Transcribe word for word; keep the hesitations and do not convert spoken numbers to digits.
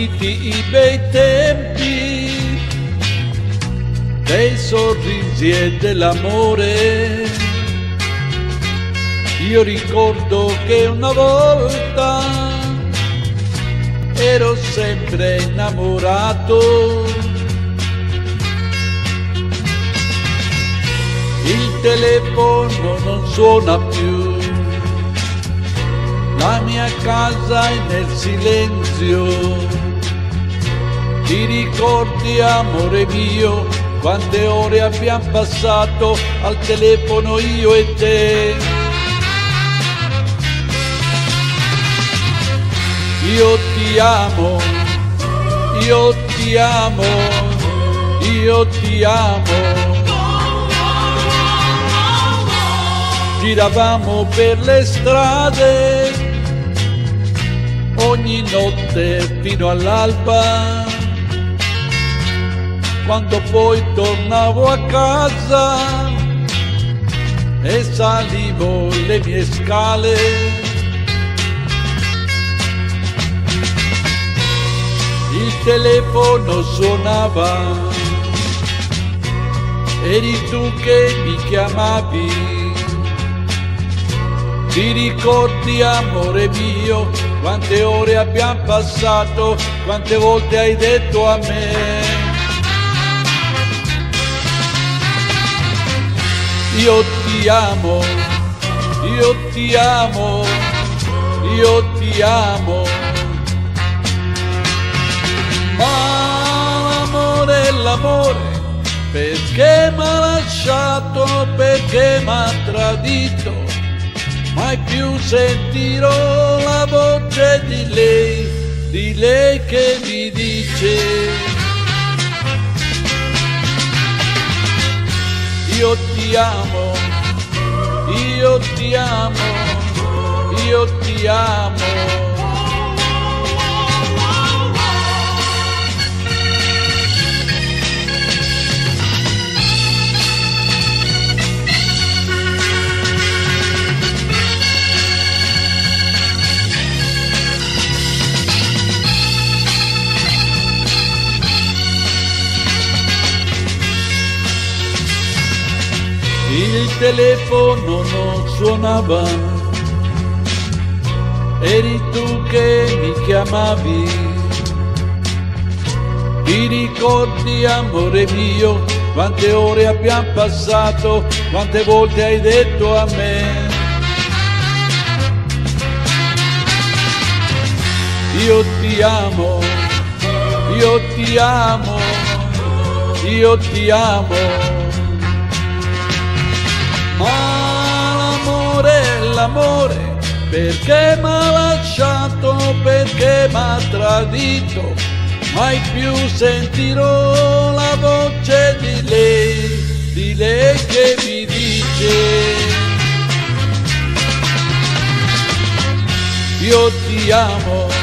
finiti i bei tempi dei sorrisi e dell'amore. Io ricordo che una volta ero sempre innamorato. Il telefono non suona più, la mia casa è nel silenzio. Ti ricordi, amore mio, quante ore abbiamo passato al telefono io e te? Io ti amo, io ti amo, io ti amo. Giravamo per le strade ogni notte fino all'alba. Quando poi tornavo a casa e salivo le mie scale, il telefono suonava, eri tu che mi chiamavi. Ti ricordi, amore mio, quante ore abbiamo passato, quante volte hai detto a me: io ti amo, io ti amo, io ti amo. Ma l'amore è l'amore, perché m'ha lasciato, perché m'ha tradito. Mai più sentirò la voce di lei, di lei che mi dice: io ti amo, io ti amo, io ti amo. Il telefono non suonava, eri tu che mi chiamavi. Ti ricordi, amore mio, quante ore abbiamo passato, quante volte hai detto a me: io ti amo, io ti amo, io ti amo. Ma l'amore è l'amore, perché m'ha lasciato, perché m'ha tradito. Mai più sentirò la voce di lei, di lei che mi dice: io ti amo,